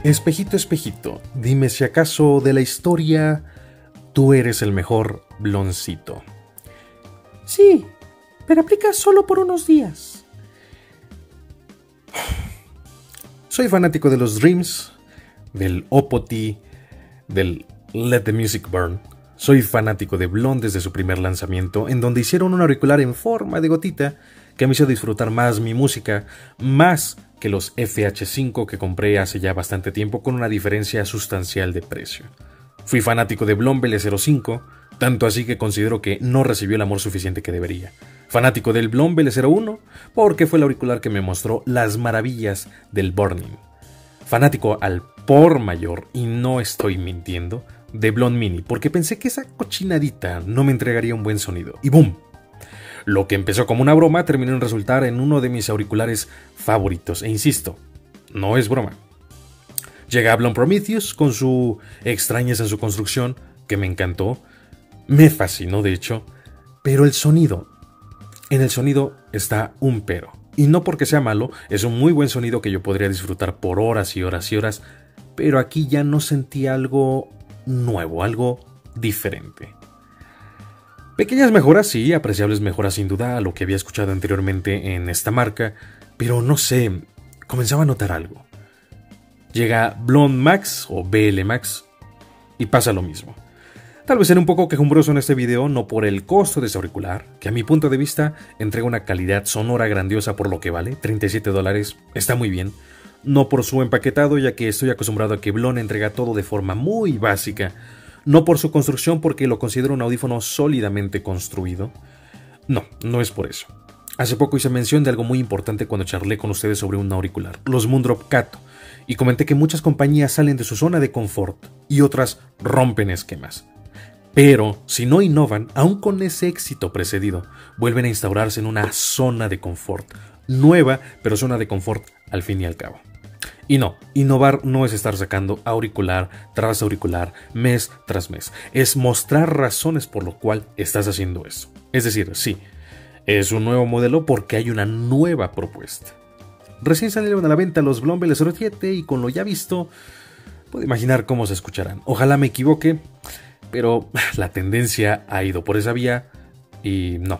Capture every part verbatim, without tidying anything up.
Espejito, espejito, dime si acaso de la historia tú eres el mejor bloncito. Sí, pero aplica solo por unos días. Soy fanático de los Dreams, del Opoti, del Let the Music Burn. Soy fanático de Blonde desde su primer lanzamiento, en donde hicieron un auricular en forma de gotita que me hizo disfrutar más mi música, más que los F H cinco que compré hace ya bastante tiempo con una diferencia sustancial de precio. Fui fanático de Blonde L cero cinco, tanto así que considero que no recibió el amor suficiente que debería. Fanático del Blonde L cero uno, porque fue el auricular que me mostró las maravillas del burning. Fanático al por mayor, y no estoy mintiendo, de Blonde Mini, porque pensé que esa cochinadita no me entregaría un buen sonido. Y ¡boom! Lo que empezó como una broma terminó en resultar en uno de mis auriculares favoritos. E insisto, no es broma. Llega Blonde Prometheus con su extrañeza en su construcción, que me encantó. Me fascinó, de hecho. Pero el sonido, en el sonido está un pero. Y no porque sea malo, es un muy buen sonido que yo podría disfrutar por horas y horas y horas. Pero aquí ya no sentí algo nuevo, algo diferente. Pequeñas mejoras, sí, apreciables mejoras sin duda a lo que había escuchado anteriormente en esta marca, pero no sé, comenzaba a notar algo. Llega Blonde Max o B L Max y pasa lo mismo. Tal vez seré un poco quejumbroso en este video, no por el costo de este auricular, que a mi punto de vista entrega una calidad sonora grandiosa por lo que vale, treinta y siete dólares, está muy bien. No por su empaquetado, ya que estoy acostumbrado a que Blonde entrega todo de forma muy básica. No por su construcción, porque lo considero un audífono sólidamente construido. No, no es por eso. Hace poco hice mención de algo muy importante cuando charlé con ustedes sobre un auricular, los Moondrop Kato, y comenté que muchas compañías salen de su zona de confort y otras rompen esquemas. Pero, si no innovan, aún con ese éxito precedido, vuelven a instaurarse en una zona de confort, nueva, pero zona de confort al fin y al cabo. Y no, innovar no es estar sacando auricular tras auricular, mes tras mes. Es mostrar razones por lo cual estás haciendo eso. Es decir, sí, es un nuevo modelo porque hay una nueva propuesta. Recién salieron a la venta los Blonde L cero siete y con lo ya visto, puedo imaginar cómo se escucharán. Ojalá me equivoque, pero la tendencia ha ido por esa vía y no,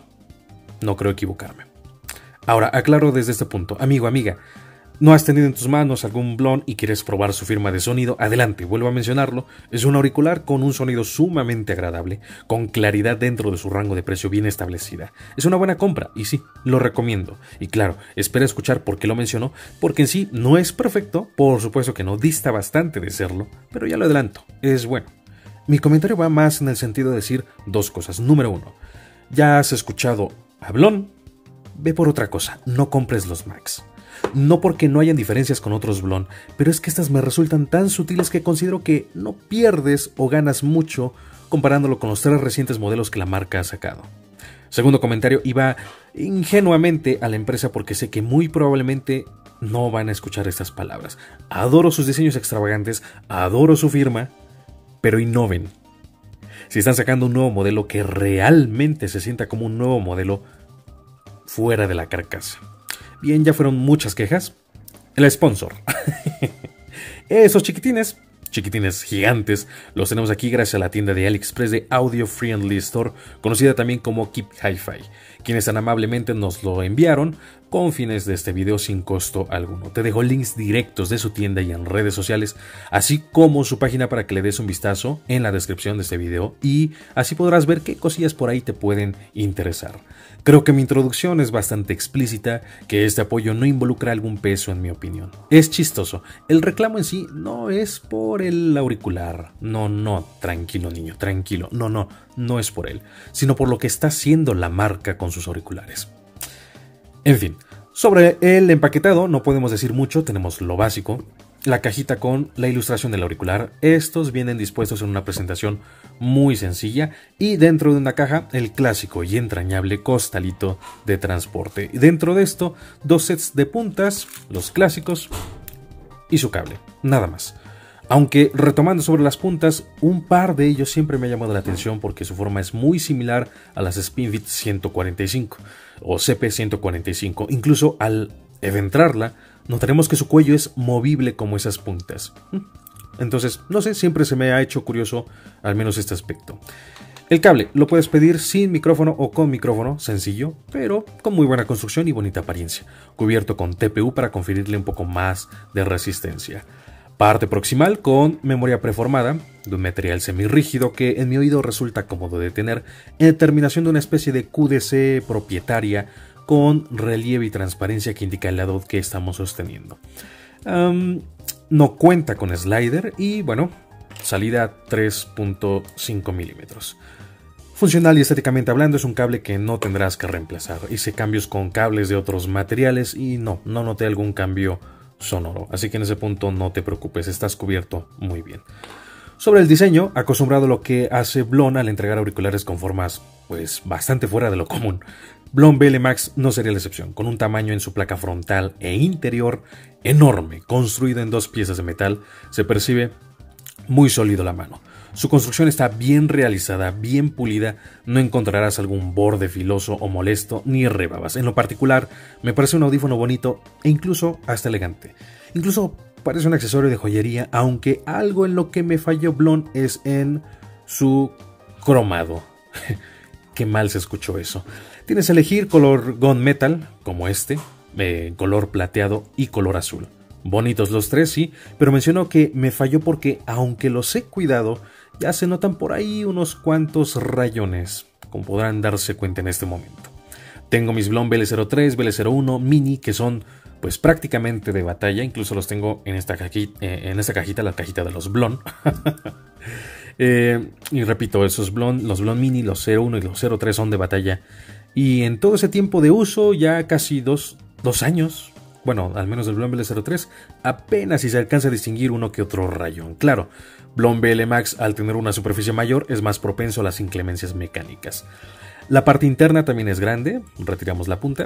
no creo equivocarme. Ahora, aclaro desde este punto, amigo, amiga, ¿no has tenido en tus manos algún Blonde y quieres probar su firma de sonido? Adelante, vuelvo a mencionarlo. Es un auricular con un sonido sumamente agradable, con claridad dentro de su rango de precio bien establecida. Es una buena compra y sí, lo recomiendo. Y claro, espera escuchar por qué lo menciono, porque en sí no es perfecto, por supuesto que no, dista bastante de serlo, pero ya lo adelanto, es bueno. Mi comentario va más en el sentido de decir dos cosas. Número uno, ¿ya has escuchado a Blonde? Ve por otra cosa, no compres los Max. No porque no hayan diferencias con otros Blonde, pero es que estas me resultan tan sutiles que considero que no pierdes o ganas mucho comparándolo con los tres recientes modelos que la marca ha sacado. Segundo comentario, iba ingenuamente a la empresa porque sé que muy probablemente no van a escuchar estas palabras. Adoro sus diseños extravagantes, adoro su firma, pero innoven. Si están sacando un nuevo modelo que realmente se sienta como un nuevo modelo fuera de la carcasa. Bien, ya fueron muchas quejas. El sponsor. Esos chiquitines, chiquitines gigantes, los tenemos aquí gracias a la tienda de AliExpress de Audio Friendly Store, conocida también como Keep Hi-Fi, quienes tan amablemente nos lo enviaron con fines de este video sin costo alguno. Te dejo links directos de su tienda y en redes sociales, así como su página para que le des un vistazo en la descripción de este video y así podrás ver qué cosillas por ahí te pueden interesar. Creo que mi introducción es bastante explícita, que este apoyo no involucra algún peso en mi opinión. Es chistoso, el reclamo en sí no es por el auricular, no, no, tranquilo niño, tranquilo, no, no, no es por él, sino por lo que está haciendo la marca con sus auriculares. En fin, sobre el empaquetado no podemos decir mucho, tenemos lo básico, la cajita con la ilustración del auricular. Estos vienen dispuestos en una presentación muy sencilla y dentro de una caja el clásico y entrañable costalito de transporte. Y dentro de esto, dos sets de puntas, los clásicos y su cable, nada más. Aunque retomando sobre las puntas, un par de ellos siempre me ha llamado la atención porque su forma es muy similar a las Spinfit ciento cuarenta y cinco o C P ciento cuarenta y cinco. Incluso al eventrarla notaremos que su cuello es movible como esas puntas. Entonces, no sé, siempre se me ha hecho curioso al menos este aspecto. El cable lo puedes pedir sin micrófono o con micrófono, sencillo, pero con muy buena construcción y bonita apariencia, cubierto con T P U para conferirle un poco más de resistencia. Parte proximal con memoria preformada, de un material semirrígido que en mi oído resulta cómodo de tener, en terminación de una especie de Q D C propietaria con relieve y transparencia que indica el lado que estamos sosteniendo. Um, no cuenta con slider y, bueno, salida tres punto cinco milímetros. Funcional y estéticamente hablando, es un cable que no tendrás que reemplazar. Hice cambios con cables de otros materiales y no, no noté algún cambio sonoro, así que en ese punto no te preocupes, estás cubierto muy bien. Sobre el diseño, acostumbrado a lo que hace Blon al entregar auriculares con formas pues bastante fuera de lo común, Blon B L Max no sería la excepción, con un tamaño en su placa frontal e interior enorme, construido en dos piezas de metal, se percibe muy sólido la mano. Su construcción está bien realizada, bien pulida, no encontrarás algún borde filoso o molesto ni rebabas. En lo particular, me parece un audífono bonito e incluso hasta elegante. Incluso parece un accesorio de joyería, aunque algo en lo que me falló Blon es en su cromado. Qué mal se escuchó eso. Tienes que elegir color gunmetal, como este, eh, color plateado y color azul. Bonitos los tres, sí, pero menciono que me falló porque, aunque los he cuidado, ya se notan por ahí unos cuantos rayones, como podrán darse cuenta en este momento. Tengo mis Blon B L cero tres, B L cero uno Mini, que son pues prácticamente de batalla, incluso los tengo en esta cajita, eh, en esta cajita, la cajita de los Blon. eh, y repito, esos Blon, los Blon Mini, los cero uno y los cero tres son de batalla. Y en todo ese tiempo de uso, ya casi dos, dos años, bueno, al menos el Blon B L cero tres, apenas si se alcanza a distinguir uno que otro rayón. Claro, Blon B L Max, al tener una superficie mayor, es más propenso a las inclemencias mecánicas. La parte interna también es grande, retiramos la punta.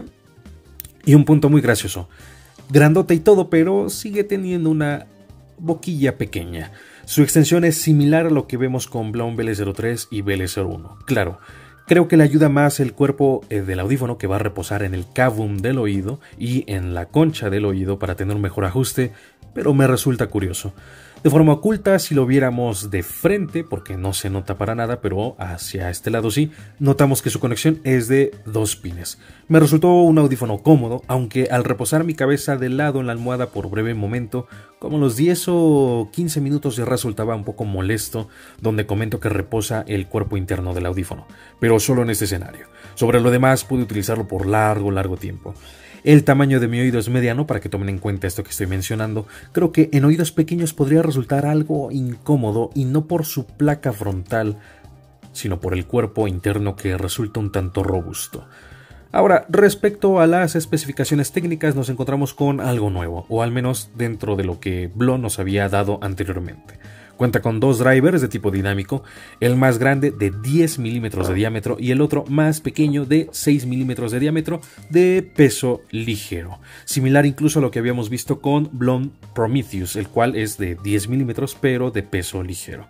Y un punto muy gracioso, grandota y todo, pero sigue teniendo una boquilla pequeña. Su extensión es similar a lo que vemos con Blon B L cero tres y B L cero uno. Claro, creo que le ayuda más el cuerpo eh, del audífono, que va a reposar en el cavum del oído y en la concha del oído para tener un mejor ajuste, pero me resulta curioso. De forma oculta, si lo viéramos de frente, porque no se nota para nada, pero hacia este lado sí, notamos que su conexión es de dos pines. Me resultó un audífono cómodo, aunque al reposar mi cabeza de lado en la almohada por breve momento, como los diez o quince minutos, ya resultaba un poco molesto, donde comento que reposa el cuerpo interno del audífono, pero solo en este escenario. Sobre lo demás, pude utilizarlo por largo, largo tiempo. El tamaño de mi oído es mediano, para que tomen en cuenta esto que estoy mencionando. Creo que en oídos pequeños podría resultar algo incómodo, y no por su placa frontal, sino por el cuerpo interno que resulta un tanto robusto. Ahora, respecto a las especificaciones técnicas, nos encontramos con algo nuevo, o al menos dentro de lo que Blon nos había dado anteriormente. Cuenta con dos drivers de tipo dinámico, el más grande de diez milímetros de diámetro y el otro más pequeño de seis milímetros de diámetro, de peso ligero. Similar incluso a lo que habíamos visto con Blon Prometheus, el cual es de diez milímetros pero de peso ligero.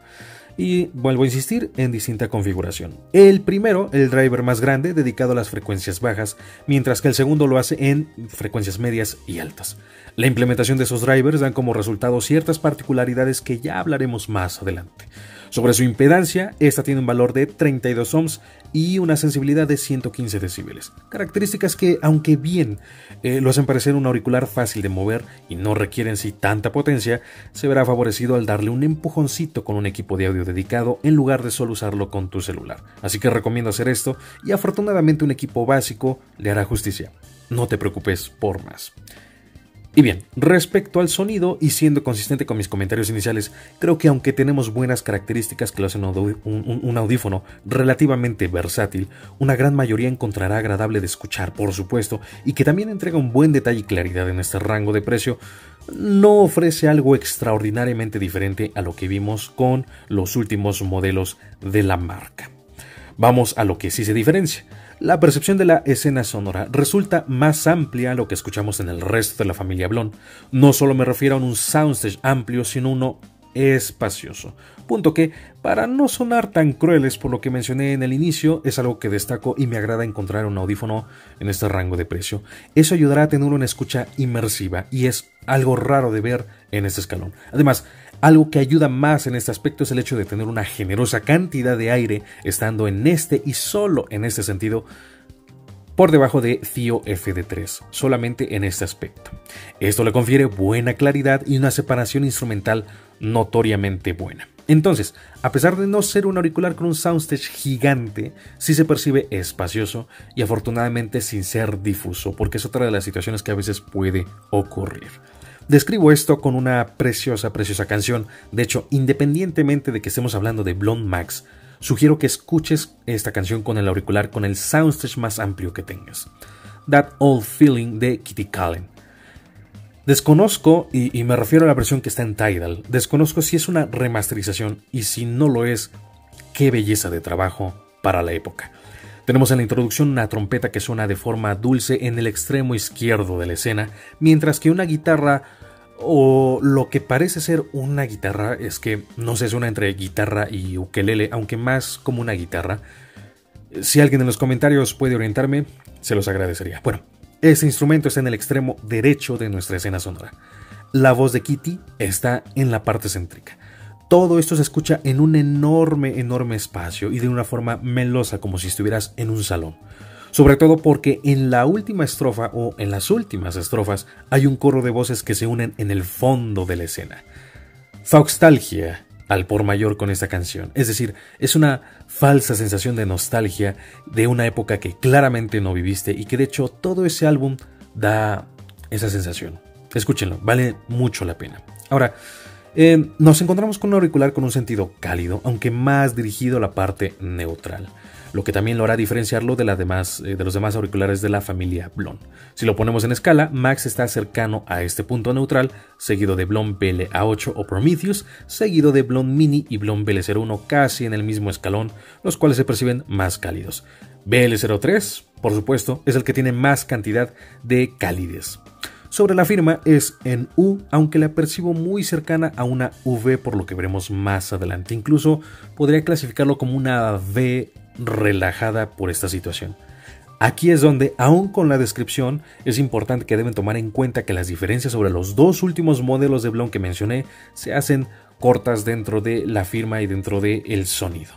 Y vuelvo a insistir, en distinta configuración. El primero, el driver más grande, dedicado a las frecuencias bajas, mientras que el segundo lo hace en frecuencias medias y altas. La implementación de esos drivers dan como resultado ciertas particularidades que ya hablaremos más adelante. Sobre su impedancia, esta tiene un valor de treinta y dos ohms y una sensibilidad de ciento quince decibeles. Características que, aunque bien eh, lo hacen parecer un auricular fácil de mover y no requieren sí tanta potencia, se verá favorecido al darle un empujoncito con un equipo de audio dedicado en lugar de solo usarlo con tu celular. Así que recomiendo hacer esto, y afortunadamente un equipo básico le hará justicia. No te preocupes por más. Y bien, respecto al sonido, y siendo consistente con mis comentarios iniciales, creo que aunque tenemos buenas características que lo hacen un, un, un audífono relativamente versátil, una gran mayoría encontrará agradable de escuchar, por supuesto, y que también entrega un buen detalle y claridad en este rango de precio, no ofrece algo extraordinariamente diferente a lo que vimos con los últimos modelos de la marca. Vamos a lo que sí se diferencia. La percepción de la escena sonora resulta más amplia a lo que escuchamos en el resto de la familia Blon. No solo me refiero a un soundstage amplio, sino uno espacioso. Punto que, para no sonar tan crueles por lo que mencioné en el inicio, es algo que destaco y me agrada encontrar un audífono en este rango de precio. Eso ayudará a tener una escucha inmersiva y es algo raro de ver en este escalón. Además, algo que ayuda más en este aspecto es el hecho de tener una generosa cantidad de aire estando en este y solo en este sentido por debajo de Thio F D tres, solamente en este aspecto. Esto le confiere buena claridad y una separación instrumental notoriamente buena. Entonces, a pesar de no ser un auricular con un soundstage gigante, sí se percibe espacioso y afortunadamente sin ser difuso, porque es otra de las situaciones que a veces puede ocurrir. Describo esto con una preciosa, preciosa canción. De hecho, independientemente de que estemos hablando de Blonde Max, sugiero que escuches esta canción con el auricular con el soundstage más amplio que tengas. That Old Feeling de Kitty Kallen. Desconozco, y, y me refiero a la versión que está en Tidal, desconozco si es una remasterización y si no lo es, qué belleza de trabajo para la época. Tenemos en la introducción una trompeta que suena de forma dulce en el extremo izquierdo de la escena, mientras que una guitarra, o lo que parece ser una guitarra, es que no sé, es una entre guitarra y ukelele, aunque más como una guitarra. Si alguien en los comentarios puede orientarme, se los agradecería. Bueno, este instrumento está en el extremo derecho de nuestra escena sonora. La voz de Kitty está en la parte céntrica. Todo esto se escucha en un enorme, enorme espacio y de una forma melosa, como si estuvieras en un salón. Sobre todo porque en la última estrofa o en las últimas estrofas hay un coro de voces que se unen en el fondo de la escena. Foxtalgia al por mayor con esta canción. Es decir, es una falsa sensación de nostalgia de una época que claramente no viviste y que de hecho todo ese álbum da esa sensación. Escúchenlo, vale mucho la pena. Ahora, eh, nos encontramos con un auricular con un sentido cálido, aunque más dirigido a la parte neutral, lo que también lo hará diferenciarlo de, la demás, eh, de los demás auriculares de la familia Blonde. Si lo ponemos en escala, Max está cercano a este punto neutral, seguido de Blonde B L A ocho o Prometheus, seguido de Blonde Mini y Blonde B L cero uno casi en el mismo escalón, los cuales se perciben más cálidos. B L cero tres, por supuesto, es el que tiene más cantidad de calidez. Sobre la firma es en U, aunque la percibo muy cercana a una V por lo que veremos más adelante. Incluso podría clasificarlo como una V relajada por esta situación. Aquí es donde, aún con la descripción, es importante que deben tomar en cuenta que las diferencias sobre los dos últimos modelos de Blonde que mencioné se hacen cortas dentro de la firma y dentro del sonido.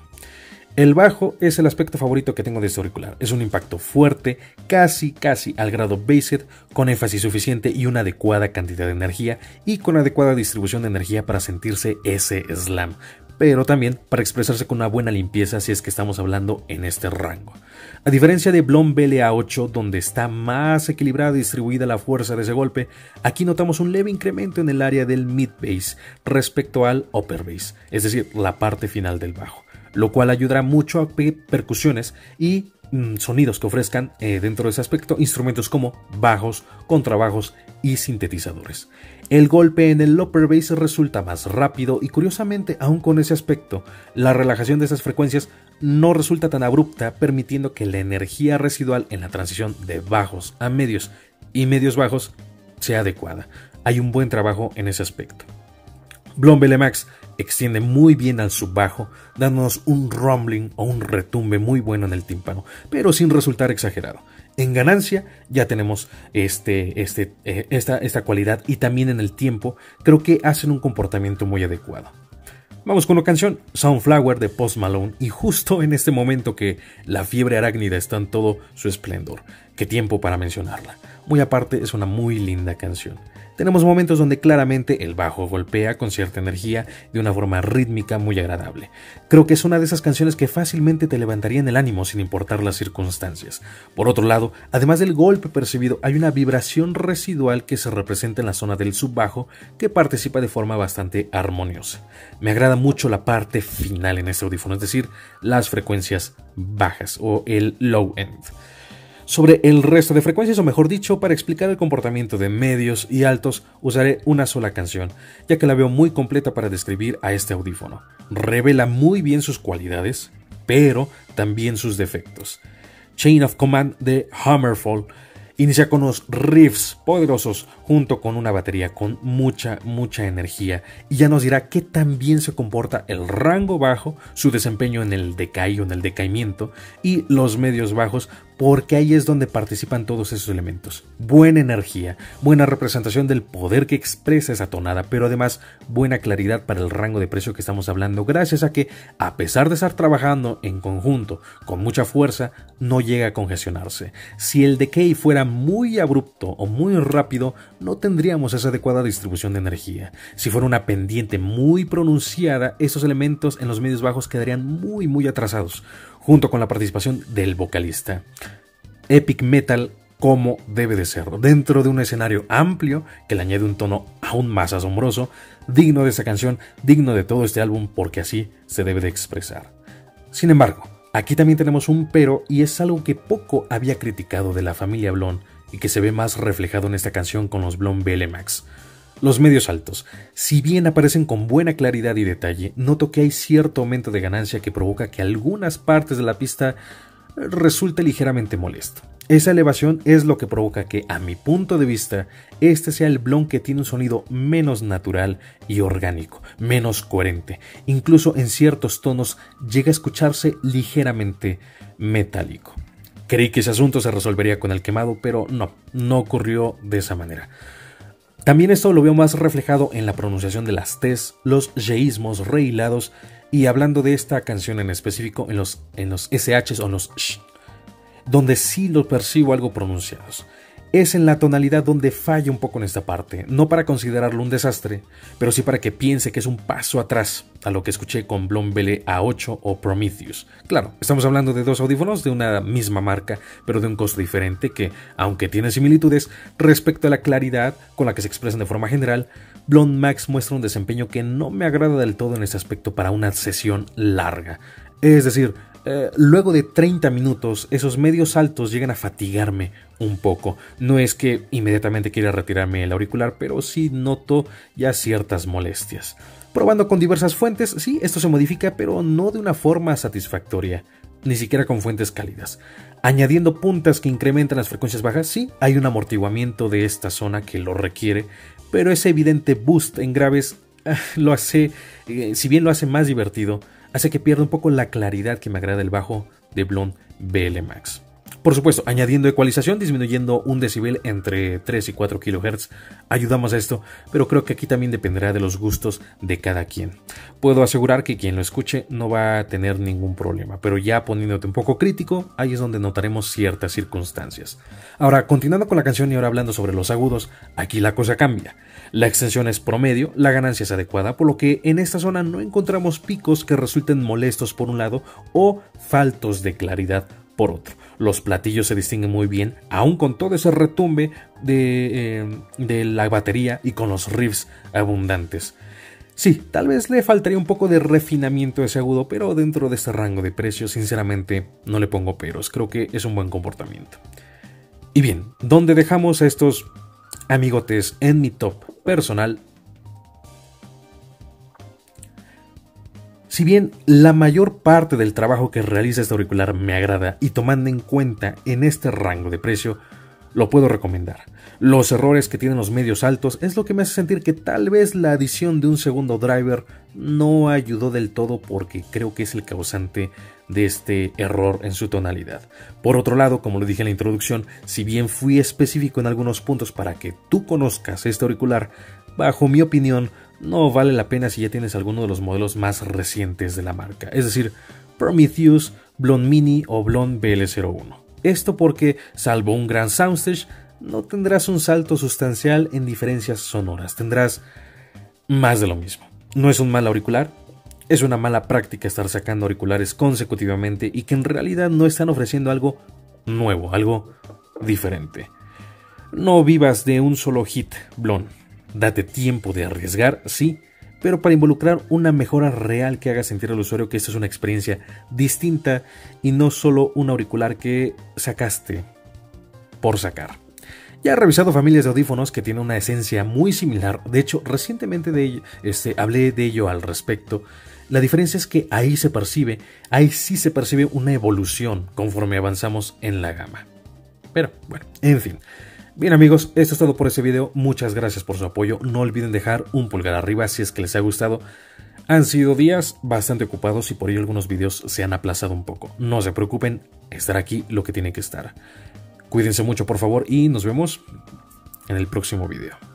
El bajo es el aspecto favorito que tengo de este auricular. Es un impacto fuerte, casi casi al grado bassed, con énfasis suficiente y una adecuada cantidad de energía y con adecuada distribución de energía para sentirse ese slam, pero también para expresarse con una buena limpieza si es que estamos hablando en este rango. A diferencia de Blonde B L A ocho, donde está más equilibrada y distribuida la fuerza de ese golpe, aquí notamos un leve incremento en el área del mid bass respecto al upper bass, es decir, la parte final del bajo, lo cual ayudará mucho a percusiones y mm, sonidos que ofrezcan eh, dentro de ese aspecto instrumentos como bajos, contrabajos y sintetizadores. El golpe en el upper bass resulta más rápido y curiosamente, aún con ese aspecto, la relajación de esas frecuencias no resulta tan abrupta, permitiendo que la energía residual en la transición de bajos a medios y medios bajos sea adecuada. Hay un buen trabajo en ese aspecto. Blonde B L Max extiende muy bien al subbajo, dándonos un rumbling o un retumbe muy bueno en el tímpano, pero sin resultar exagerado. En ganancia ya tenemos este, este, eh, esta, esta cualidad y también en el tiempo creo que hacen un comportamiento muy adecuado. Vamos con la canción Sunflower de Post Malone y justo en este momento que la fiebre arácnida está en todo su esplendor. Qué tiempo para mencionarla. Muy aparte es una muy linda canción. Tenemos momentos donde claramente el bajo golpea con cierta energía de una forma rítmica muy agradable. Creo que es una de esas canciones que fácilmente te levantarían el ánimo sin importar las circunstancias. Por otro lado, además del golpe percibido, hay una vibración residual que se representa en la zona del subbajo que participa de forma bastante armoniosa. Me agrada mucho la parte final en este audífono, es decir, las frecuencias bajas o el low end. Sobre el resto de frecuencias, o mejor dicho, para explicar el comportamiento de medios y altos, usaré una sola canción, ya que la veo muy completa para describir a este audífono. Revela muy bien sus cualidades, pero también sus defectos. Chain of Command de Hammerfall Inicia con unos riffs poderosos junto con una batería con mucha, mucha energía y ya nos dirá qué tan bien se comporta el rango bajo, su desempeño en el decay o en el decaimiento y los medios bajos, porque ahí es donde participan todos esos elementos. Buena energía, buena representación del poder que expresa esa tonada, pero además buena claridad para el rango de precio que estamos hablando, gracias a que, a pesar de estar trabajando en conjunto con mucha fuerza, no llega a congestionarse. Si el decay fuera muy abrupto o muy rápido, no tendríamos esa adecuada distribución de energía. Si fuera una pendiente muy pronunciada, estos elementos en los medios bajos quedarían muy muy atrasados, junto con la participación del vocalista. Epic metal como debe de ser, dentro de un escenario amplio que le añade un tono aún más asombroso, digno de esa canción, digno de todo este álbum, porque así se debe de expresar. Sin embargo, aquí también tenemos un pero, y es algo que poco había criticado de la familia Blonde y que se ve más reflejado en esta canción con los Blonde B L Max. Los medios altos, si bien aparecen con buena claridad y detalle, noto que hay cierto aumento de ganancia que provoca que algunas partes de la pista resulte ligeramente molesto. Esa elevación es lo que provoca que, a mi punto de vista, este sea el Blonde que tiene un sonido menos natural y orgánico, menos coherente. Incluso en ciertos tonos llega a escucharse ligeramente metálico. Creí que ese asunto se resolvería con el quemado, pero no, no ocurrió de esa manera. También esto lo veo más reflejado en la pronunciación de las T's, los yeísmos rehilados, y hablando de esta canción en específico, en los, en los ese haches o en los sh, donde sí los percibo algo pronunciados. Es en la tonalidad donde falla un poco en esta parte, no para considerarlo un desastre, pero sí para que piense que es un paso atrás a lo que escuché con Blonde B L A ocho o Prometheus. Claro, estamos hablando de dos audífonos de una misma marca, pero de un costo diferente que, aunque tienen similitudes respecto a la claridad con la que se expresan de forma general, Blonde Max muestra un desempeño que no me agrada del todo en este aspecto para una sesión larga. Es decir, Eh, luego de treinta minutos, esos medios altos llegan a fatigarme un poco. No es que inmediatamente quiera retirarme el auricular, pero sí noto ya ciertas molestias. Probando con diversas fuentes, sí, esto se modifica, pero no de una forma satisfactoria, ni siquiera con fuentes cálidas. Añadiendo puntas que incrementan las frecuencias bajas, sí, hay un amortiguamiento de esta zona que lo requiere, pero ese evidente boost en graves eh, lo hace, eh, si bien lo hace más divertido, hace que pierda un poco la claridad que me agrada el bajo de Blonde B L Max. Por supuesto, añadiendo ecualización, disminuyendo un decibel entre tres y cuatro kilohertz, ayudamos a esto, pero creo que aquí también dependerá de los gustos de cada quien. Puedo asegurar que quien lo escuche no va a tener ningún problema, pero ya poniéndote un poco crítico, ahí es donde notaremos ciertas circunstancias. Ahora, continuando con la canción y ahora hablando sobre los agudos, aquí la cosa cambia. La extensión es promedio, la ganancia es adecuada, por lo que en esta zona no encontramos picos que resulten molestos por un lado o faltos de claridad por otro. Los platillos se distinguen muy bien, aún con todo ese retumbe de, eh, de la batería y con los riffs abundantes. Sí, tal vez le faltaría un poco de refinamiento a ese agudo, pero dentro de este rango de precios, sinceramente, no le pongo peros. Creo que es un buen comportamiento. Y bien, ¿dónde dejamos a estos amigotes en mi top personal? Si bien la mayor parte del trabajo que realiza este auricular me agrada y tomando en cuenta en este rango de precio, lo puedo recomendar. Los errores que tienen los medios altos es lo que me hace sentir que tal vez la adición de un segundo driver no ayudó del todo, porque creo que es el causante de este error en su tonalidad. Por otro lado, como lo dije en la introducción, si bien fui específico en algunos puntos para que tú conozcas este auricular, bajo mi opinión, no vale la pena si ya tienes alguno de los modelos más recientes de la marca, es decir, Prometheus, Blonde Mini o Blonde B L cero uno. Esto porque, salvo un gran soundstage, no tendrás un salto sustancial en diferencias sonoras, tendrás más de lo mismo. No es un mal auricular, es una mala práctica estar sacando auriculares consecutivamente y que en realidad no están ofreciendo algo nuevo, algo diferente. No vivas de un solo hit, Blonde. Date tiempo de arriesgar, sí, pero para involucrar una mejora real que haga sentir al usuario que esta es una experiencia distinta y no solo un auricular que sacaste por sacar. Ya he revisado familias de audífonos que tienen una esencia muy similar. De hecho, recientemente de ello, este, hablé de ello al respecto. La diferencia es que ahí se percibe, ahí sí se percibe una evolución conforme avanzamos en la gama. Pero bueno, en fin. Bien amigos, esto es todo por este video. Muchas gracias por su apoyo. No olviden dejar un pulgar arriba si es que les ha gustado. Han sido días bastante ocupados y por ello algunos videos se han aplazado un poco. No se preocupen, estará aquí lo que tiene que estar. Cuídense mucho por favor y nos vemos en el próximo video.